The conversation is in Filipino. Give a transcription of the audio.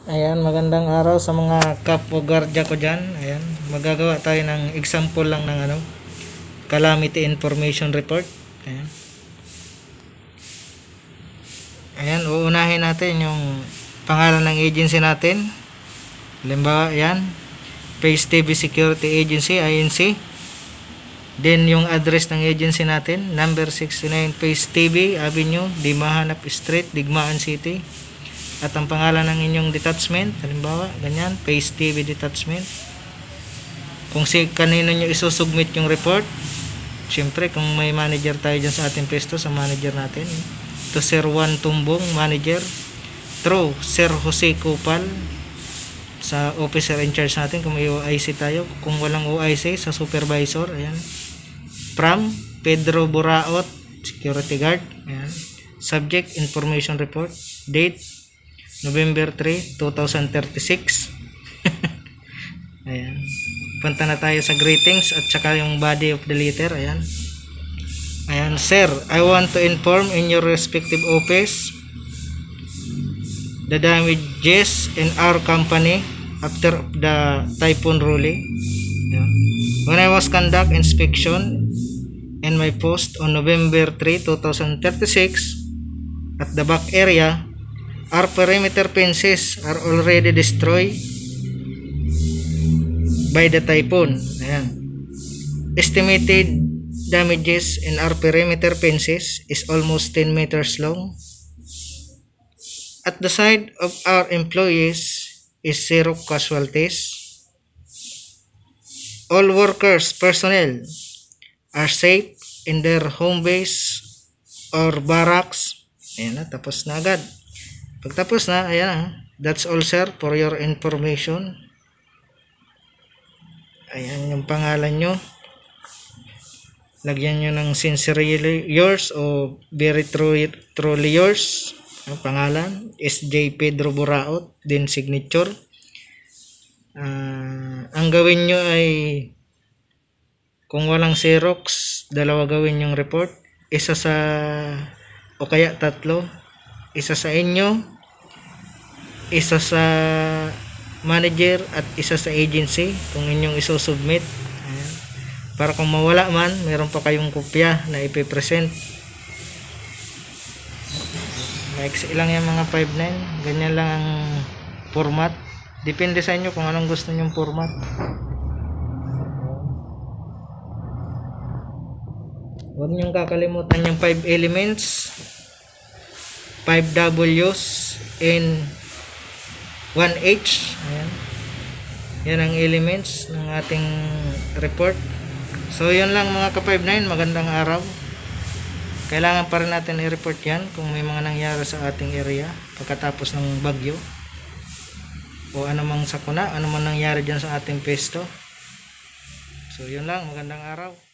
Ayan, magandang araw sa mga kapwa gwardiya ko dyan. Ayan, magagawa tayo ng example lang ng calamity information report. Ayan. Ayan, uunahin natin yung pangalan ng agency natin. Halimbawa, ayan, Phase TV Security Agency, INC. Then yung address ng agency natin, number 69 Phase TV Avenue, Dimahanap Street, Digmaan City. At ang pangalan ng inyong detachment, halimbawa, ganyan, Phase TV Detachment. Kung kanino nyo isusubmit yung report, syempre kung may manager tayo dyan sa ating pesto, sa manager natin, to Sir Juan Tumbong, manager, through Sir Jose Kupal, sa officer in charge natin, kung may OIC tayo, kung walang OIC, sa supervisor, ayan, from Pedro Buraot, security guard, ayan, subject, information report, date, November 3, 2036. Ayan. Punta na tayo sa greetings at saka yung body of the letter. Ayan. Ayan, sir, I want to inform in your respective office the damages in our company after the typhoon Ruli. Ayan. When I was conduct inspection in my post on November 3, 2036 at the back area, our perimeter fences are already destroyed by the typhoon. Ayan. Estimated damages in our perimeter fences is almost 10 meters long. At the side of our employees is 0 casualties. All workers, personnel are safe in their home base or barracks. Ayan na, tapos na agad. Pagtapos na, ayan, that's all sir for your information. Ayan yung pangalan nyo. Lagyan nyo ng sincerely yours o very truly yours. Ang pangalan, SJ Pedro Buraot, din signature. Ang gawin nyo ay, kung walang Xerox, dalawa gawin yung report. Isa sa, o kaya tatlo. Isa sa inyo, isa sa manager at isa sa agency kung inyong isusubmit. Ayan. Para kung mawala man, meron pa kayong kopya na ipipresent. Maiksi lang yung mga 5.9. Ganyan lang ang format. Depende sa inyo kung anong gusto nyong format. Huwag nyong kakalimutan yung 5 elements, 5 W's, and 1H. Ayan. Yan ang elements ng ating report. So yun lang mga ka-59, magandang araw. Kailangan pa rin natin i-report yan kung may mga nangyari sa ating area pagkatapos ng bagyo o anumang sakuna, anumang nangyari dyan sa ating pesto. So yun lang, magandang araw.